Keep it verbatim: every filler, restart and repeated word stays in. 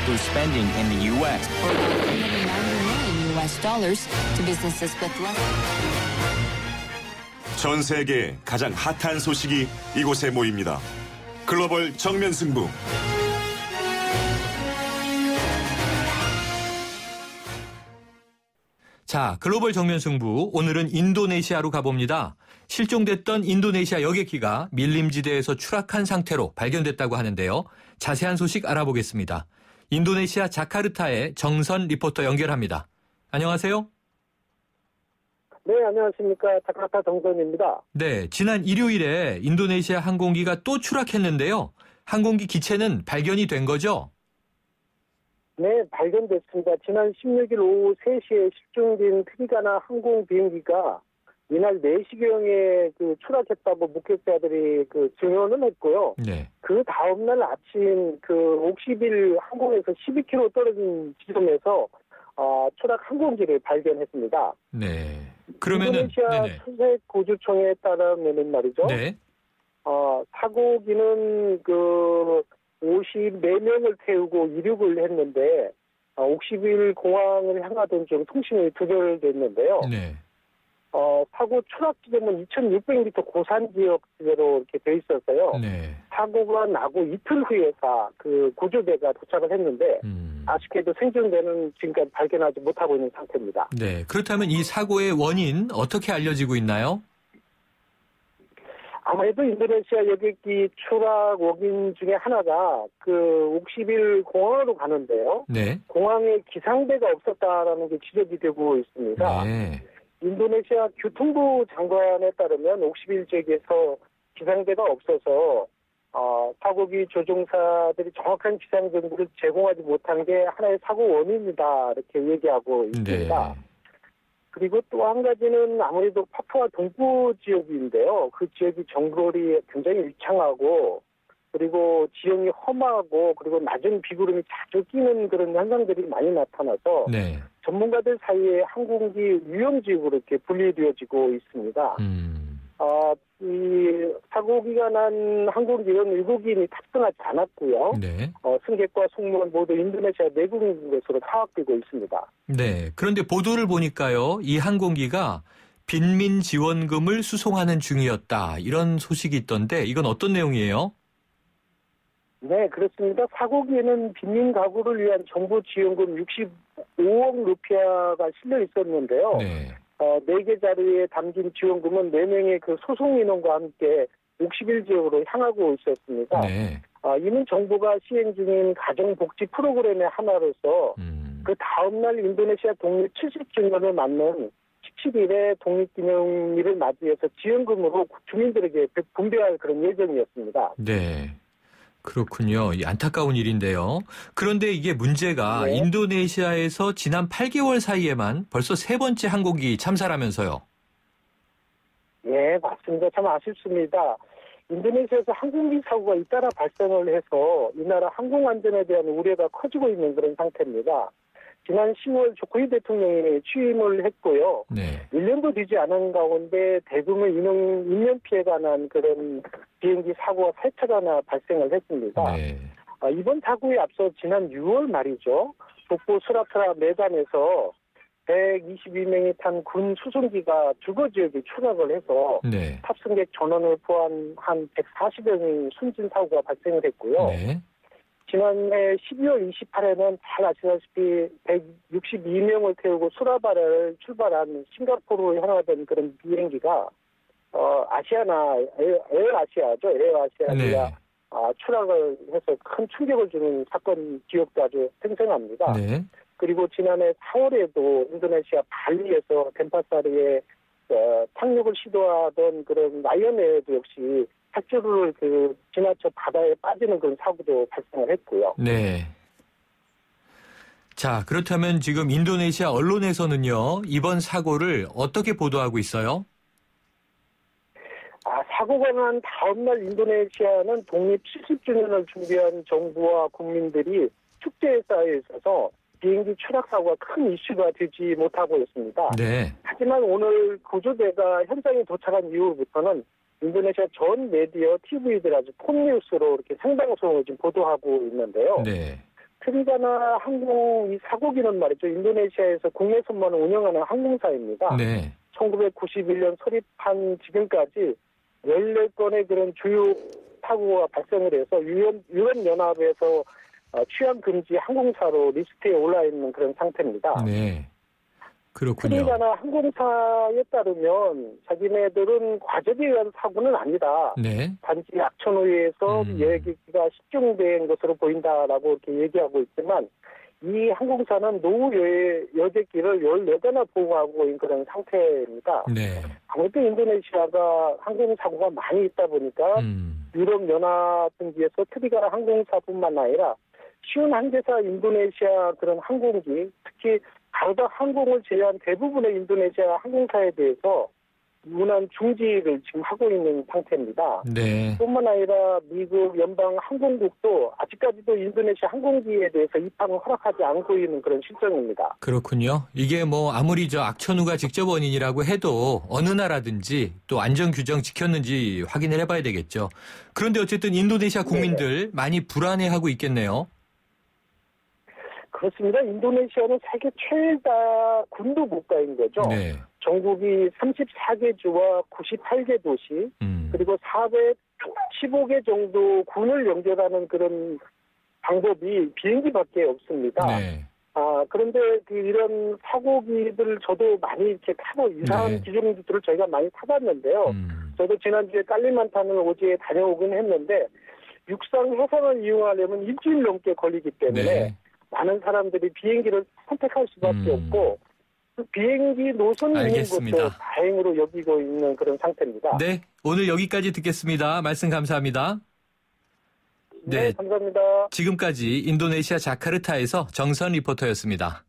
through spending in the U S. Or about three hundred ninety million U S dollars to businesses with less. 전 세계 가장 핫한 소식이 이곳에 모입니다. 글로벌 정면 승부. 자, 글로벌 정면 승부. 오늘은 인도네시아로 가봅니다. 실종됐던 인도네시아 여객기가 밀림지대에서 추락한 상태로 발견됐다고 하는데요. 자세한 소식 알아보겠습니다. 인도네시아 자카르타의 정선 리포터 연결합니다. 안녕하세요. 네, 안녕하십니까. 자카르타 정선입니다. 네, 지난 일요일에 인도네시아 항공기가 또 추락했는데요. 항공기 기체는 발견이 된 거죠? 네, 발견됐습니다. 지난 십육 일 오후 세 시에 실종된 트리가나 항공 비행기가 이날 네 시경에 그 추락했다고 목격자들이 그 증언을 했고요. 네. 그 다음날 아침 그 옥시빌 항공에서 십이 킬로미터 떨어진 지점에서 어, 추락 항공기를 발견했습니다. 네. 그러면은 인도네시아 수색구조청에 따르면 말이죠. 네. 어, 사고기는 그 오십사 명을 태우고 이륙을 했는데 어, 옥시빌 공항을 향하던 중 통신이 두절됐는데요. 네. 어, 사고 추락 지점은 이천육백 미터 고산 지역대로 이렇게 돼 있어서요. 네. 사고가 나고 이틀 후에서 그 구조대가 도착을 했는데 음. 아쉽게도 생존자는 지금까지 발견하지 못하고 있는 상태입니다. 네. 그렇다면 이 사고의 원인 어떻게 알려지고 있나요? 아무래도 인도네시아 여객기 추락 원인 중에 하나가 그 옥시빌 공항으로 가는데요. 네. 공항에 기상대가 없었다라는 게 지적이 되고 있습니다. 네. 인도네시아 교통부 장관에 따르면 옥시빌 지역에서 기상대가 없어서 어, 사고기 조종사들이 정확한 기상 정보를 제공하지 못한 게 하나의 사고 원인이다 이렇게 얘기하고 있습니다. 네. 그리고 또 한 가지는 아무래도 파푸아 동부 지역인데요. 그 지역이 정글이 굉장히 유창하고 그리고 지형이 험하고 그리고 낮은 비구름이 자주 끼는 그런 현상들이 많이 나타나서 네. 전문가들 사이에 항공기 위험지역으로 이렇게 분리되어지고 있습니다. 음. 어, 이 사고기가 난 항공기는 외국인이 탑승하지 않았고요. 네. 어, 승객과 승무원 모두 인도네시아 내국인 것으로 파악되고 있습니다. 네. 그런데 보도를 보니까요, 이 항공기가 빈민 지원금을 수송하는 중이었다. 이런 소식이 있던데 이건 어떤 내용이에요? 네, 그렇습니다. 사고기에는 빈민 가구를 위한 정부 지원금 육십오억 루피아가 실려 있었는데요. 네. 어, 네 개 자리에 담긴 지원금은 네 명의 그 소송 인원과 함께 옥시빌 지역으로 향하고 있었습니다. 네. 어, 이는 정부가 시행 중인 가정복지 프로그램의 하나로서 음. 그 다음날 인도네시아 독립 칠십 주년을 맞는 십칠 일에 독립기념일을 맞이해서 지원금으로 주민들에게 분배할 그런 예정이었습니다. 네. 그렇군요. 이 안타까운 일인데요. 그런데 이게 문제가 네. 인도네시아에서 지난 팔 개월 사이에만 벌써 세 번째 항공기 참사라면서요. 예, 맞습니다. 참 아쉽습니다. 인도네시아에서 항공기 사고가 잇따라 발생을 해서 이 나라 항공안전에 대한 우려가 커지고 있는 그런 상태입니다. 지난 시월 조코히 대통령이 취임을 했고요. 네. 일 년도 되지 않은 가운데 대규모 인명, 인명피해가 난 그런 비행기 사고가 세 차례나 발생을 했습니다. 네. 아, 이번 사고에 앞서 지난 유월 말이죠. 북부 수라트라 메단에서 백이십이 명이 탄 군 수송기가 주거 지역에 추락을 해서 네. 탑승객 전원을 포함한 백사십여 명이 숨진 사고가 발생을 했고요. 네. 지난해 십이월 이십팔일에는 잘 아시다시피 백육십이 명을 태우고 수라바를 출발한 싱가포르로 향하던 그런 비행기가 어, 아시아나 에어, 에어 아시아죠. 에어 아시아가 네. 아, 추락을 해서 큰 충격을 주는 사건 기억도 아주 생생합니다. 네. 그리고 지난해 사월에도 인도네시아 발리에서 덴파사르에 어, 착륙을 시도하던 그런 라이언에어도 역시 착륙을 그 지나쳐 바다에 빠지는 그런 사고도 발생을 했고요. 네. 자, 그렇다면 지금 인도네시아 언론에서는요, 이번 사고를 어떻게 보도하고 있어요? 아, 사고가 난 다음날 인도네시아는 독립 칠십 주년을 준비한 정부와 국민들이 축제에 쌓여 있어서 비행기 추락 사고가 큰 이슈가 되지 못하고 있습니다. 네. 하지만 오늘 구조대가 현장에 도착한 이후부터는 인도네시아 전 메디어 티비들 아주 톱뉴스로 이렇게 생방송을 지금 보도하고 있는데요. 네. 트리가나 항공 이 사고기는 말이죠. 인도네시아에서 국내 선만을 운영하는 항공사입니다. 네. 천구백구십일 년 설립한 지금까지 열네 건의 그런 주요 사고가 발생을 해서 유럽, 유럽연합에서 취향 금지 항공사로 리스트에 올라 있는 그런 상태입니다. 네. 그렇군요. 트리가나 항공사에 따르면 자기네들은 과적에 의한 사고는 아니다. 네. 단지 악천후에 의해서 음. 여객기가 실종된 것으로 보인다라고 이렇게 얘기하고 있지만 이 항공사는 노후 여, 여객기를 열네 대나 보유하고 있는 그런 상태입니다. 네. 아무래도 인도네시아가 항공사고가 많이 있다 보니까 음. 유럽연합 등지에서 트리가나 항공사뿐만 아니라 쉬운 항제사 인도네시아 그런 항공기, 특히 가르다 항공을 제외한 대부분의 인도네시아 항공사에 대해서 무난 중지를 지금 하고 있는 상태입니다. 네. 뿐만 아니라 미국 연방 항공국도 아직까지도 인도네시아 항공기에 대해서 입항을 허락하지 않고 있는 그런 실정입니다. 그렇군요. 이게 뭐 아무리 저 악천후가 직접 원인이라고 해도 어느 나라든지 또 안전 규정 지켰는지 확인을 해봐야 되겠죠. 그런데 어쨌든 인도네시아 국민들 네. 많이 불안해하고 있겠네요. 그렇습니다. 인도네시아는 세계 최다 군도 국가인 거죠. 네. 전국이 삼십사 개 주와 구십팔 개 도시, 음. 그리고 사백십오 개 정도 군을 연결하는 그런 방법이 비행기밖에 없습니다. 네. 아, 그런데 그 이런 사고기들 저도 많이 이렇게 타고 이상한 네. 기종들을 저희가 많이 타봤는데요. 음. 저도 지난주에 깔리만탄을 오지에 다녀오긴 했는데 육상 해상을 이용하려면 일주일 넘게 걸리기 때문에 네. 많은 사람들이 비행기를 선택할 수밖에 음. 없고 비행기 노선이 알겠습니다. 있는 것도 다행으로 여기고 있는 그런 상태입니다. 네, 오늘 여기까지 듣겠습니다. 말씀 감사합니다. 네, 네, 감사합니다. 지금까지 인도네시아 자카르타에서 정선 리포터였습니다.